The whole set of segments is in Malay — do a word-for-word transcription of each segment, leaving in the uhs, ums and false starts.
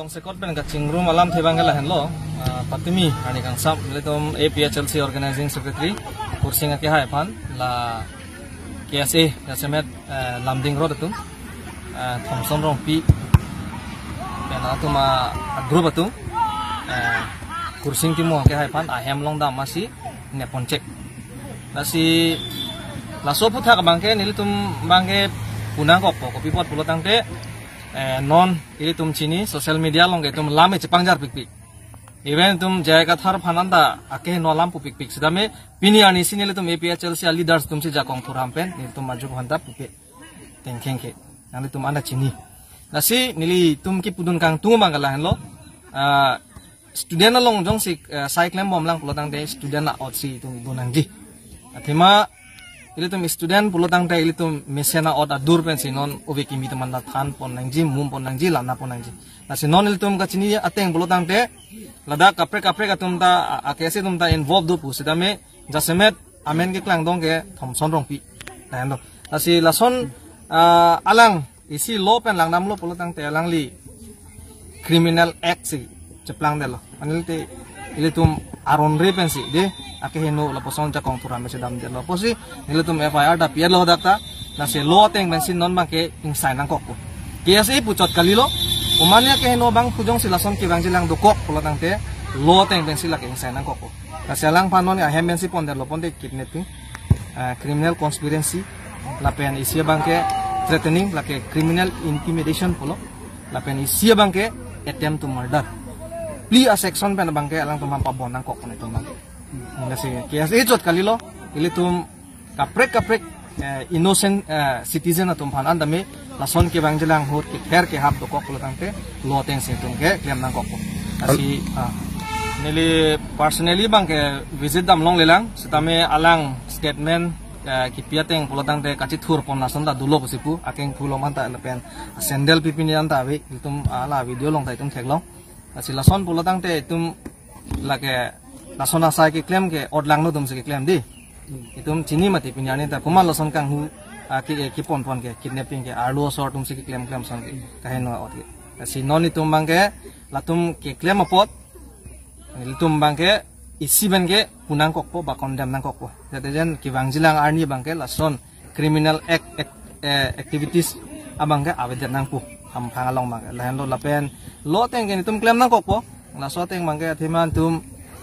tong sekot ben ka chingru malam thebang la henlo patimi ani kang sam letom A P H L C organizing secretary kursinga ke hai pan la K S A yasemet lamding road tu Thomson rong pi pena tu ma group tu kursing timo ke hai pan ahem long da masi ne poncek nasi la so putha ka bangke nilitum bangke punang ko kopi pot pulo tangte non ili tum chini social media long tum lame chepang jar pik pik even tum jayga thar phananda ake no lam pu pik pik sidame pini ani sinile tum A P H L C leaders tum se jakong puram pen ni tum maju hanta puke tengkeng ke nali tum anda chini nasi nili tum ki pudun kang tu mangala henlo student long jong si cycling bom lang pulotang de student na out si tum bunangji athima ili tum student pulotang te ili tum mesena od adur pen sinon obe kimi teman na than pon nangji mum pon nangji lana pon nangji na sinon ili tum ka chini ateng pulotang te lada kapre kapre ka tum ta akese tum ta involve du pu sidame jasemet amen ke klang dong ke Thomson rong pi na na si lason alang isi lo pen lang nam lo pulotang te alang li criminal act si ceplang de lo anil te ili tum aron re pen si de ake heno la poson ja kong turan mese dam de lo posi nile tum F I R da pier lo dakta na se lo teng ben sin non bang ke ing sai nang kok ko K S A pucot kali lo umanya ke heno bang pujong silason ki bang jilang do kok pulo tang te lo teng ben sila ke ing sai nang kok ko na se lang panon ya hem ben si pon de lo pon de kidnapping criminal conspiracy la pen isia bang ke threatening la ke criminal intimidation pulo la pen isia bang ke attempt to murder pli a section pen bang ke alang tum pa bon nang kok ko tum bang nasi K S A jot kali lo ili tum kaprek kaprek innocent citizen atum phan andame lason ke bang jelang hot ke kher ke hap do kok lo tangte lo teng se tum ke klem nang kok asi nili personally bang ke visit dam long lelang setame alang statement ki piateng pulo tangte kachi thur pon nason da dulo posipu akeng phulo manta pen sandal pipini anta we tum ala video long tai tum theklong asi lason pulo tangte tum lake lason asai ke claim ke odlang no dum se ke claim di itum chini mati pinyani ta kumal lason kang hu ki ki pon pon ke kidnapping ke arlo sor tum se ke claim claim son ke kahen no ot ke si non itum bang ke latum ke claim apot itum bang ke isi ben ke punang kok po ba condemn nang kok po jaten ki bang jilang arni bang ke lason criminal act activities abang ke awedan nang pu ham phangalong bang lahen lo lapen lo teng ke itum claim nang kok po laso teng bang ke thiman tum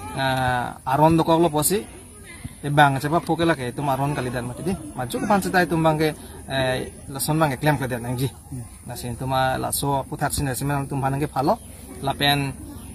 aron do kok lo posi e bang cepa pokela ke tum aron kali dan mati di maju ke pan setai tum bang ke lason bang ke claim ke dan nangji na sin tuma laso putat sin semen tum hanang ke phalo lapen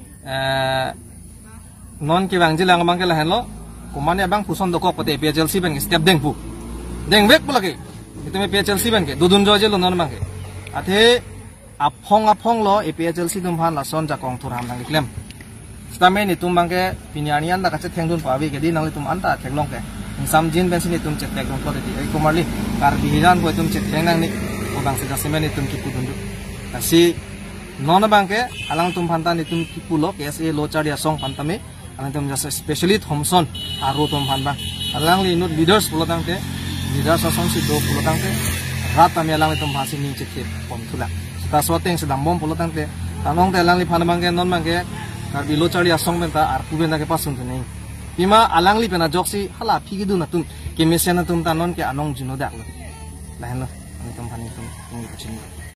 non ke bang jilang bang ke lahen lo kumane bang puson do kok pote P H L C ben ke step deng pu deng wek pula ke itu me P H L C ben ke dudun jo je lo non bang ke athe aphong aphong lo e P H L C tum phan lason ja kong thuram nang claim stame ni tum bang ke pinyanian da kache thengdun pawi ke di nang tum anta theklong ke sam jin ben sini tum chet theklong ko de ai komarli kar bihiran ko tum chet theng nang ni o bang se jasime ni tum ki pudun asi non bang ke alang tum phanta ni tum ki pulo K S A lo charia song phantame alang tum jasa specially Thomson aro tum phan bang alang li no leaders pulo tang te leaders song si do pulo tang te rat ami alang tum phasi ni chet pom thula sta soteng sedam bom pulo tang te tanong te alang li phan bang ke non bang ke karbi lo chari asong benta ar pubenda ke pasun tunai pima alang li pena joksi hala phigi du natun ke mesena tum tanon ke anong juno dak lo lahen lo ani tum phani tum ngi kuchini